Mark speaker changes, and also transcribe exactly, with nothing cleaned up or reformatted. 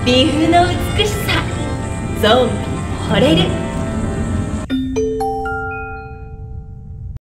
Speaker 1: 利府の美しさ、ゾンビ惚れる。